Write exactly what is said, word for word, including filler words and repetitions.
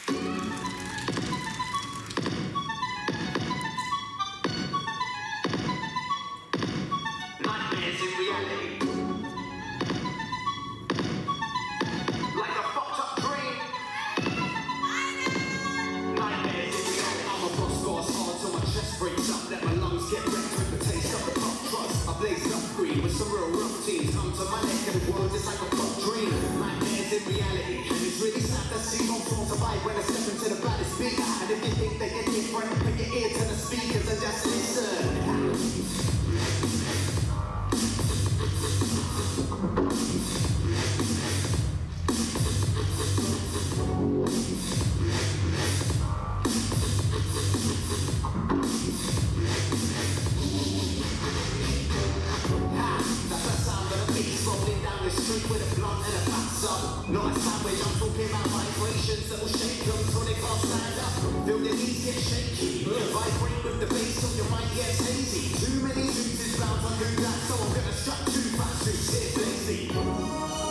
Nightmares in reality. Like a fucked up dream. Nightmares in reality. I'm a boss, boss hard till my chest breaks up. Let my lungs get wrecked with the taste of the pop trust. I blaze up green with some real rough teams. Come to my neck and the world is like a pop dream. Nightmares in reality. And it's really sad to see my songs survive when I step into the baddest beat. And if you think they get different, put your ear to the speakers and just listen. Rolling down the street with a blunt and a pass up. Not a sandwich, I'm talking about vibrations that will shake them so they can't stand up. Feel your knees get shaky, vibrate with the bass so your mind gets hazy. Too many suits is bound to do that, so I'm gonna strap two fat suits here, lazy.